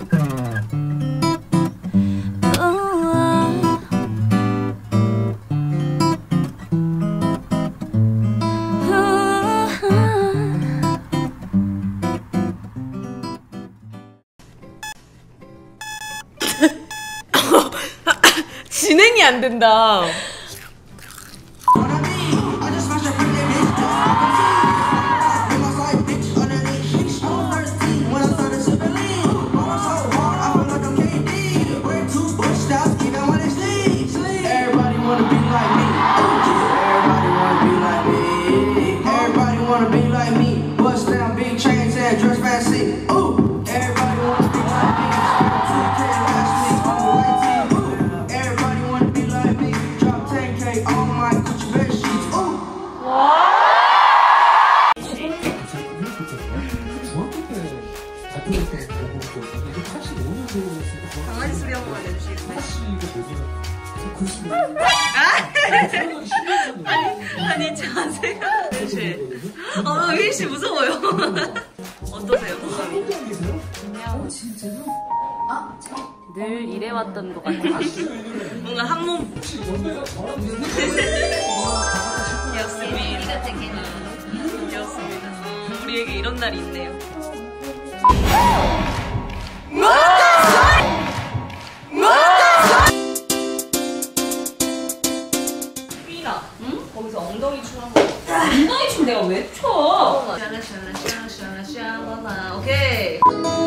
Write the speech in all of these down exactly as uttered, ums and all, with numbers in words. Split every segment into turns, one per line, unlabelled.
진행이 안 된다.
강아지 소리 한 번만 내주시겠어요? 아니, 아니 자세가 씨. 아, 휘인 씨 무서워요. 어떠세요?
그냥 진짜요? 아, 늘 이래왔던 것 같아요.
뭔가 한 몸. 였습니다. 였습니다. 우리에게 이런 날이 있네요. 휘인아, 응? 거기서 엉덩이 춤 한 번.
엉덩이 춤 내가 왜 춰?
샤라샤라샤라샤라샤라. 오케이.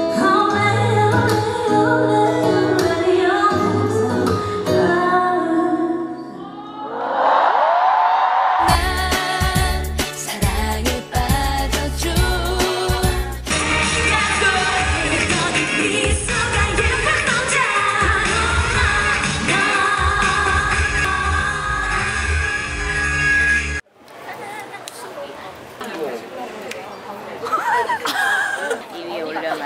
이 위에 올려놔.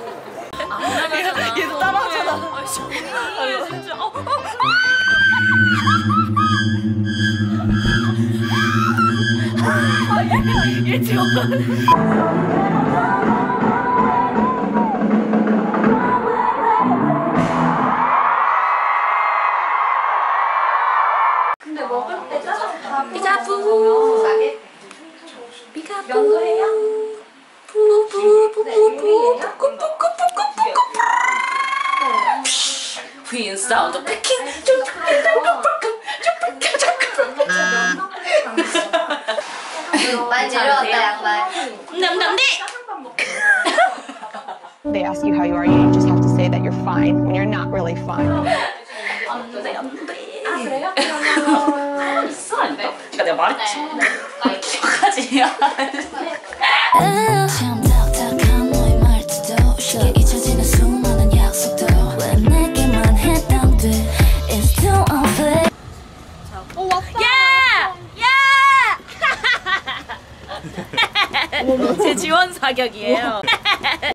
얘도 따라하잖아. 아, 진짜. 어, 어. 아, 얘, 얘 지금.
근데 먹을 때 짜장 다
삐자부.
삐자부. 연거래요?
휘인 사운드 패킹.
많이 내려왔다 양말.
남남네.
They ask you how you are, you just have to say that you're fine when you're not really fine.
안돼 안돼.
아 그래요?
그러면 있어 안 돼? 그러니까 내가 말했지. 기억하지.
참 딱딱한 너의 말투도 쉽게 잊혀지는 수많은 약속도 왜 내게만 해당돼 It's too unfair.
오 왔다. 야! 야! 제 지원 사격이에요.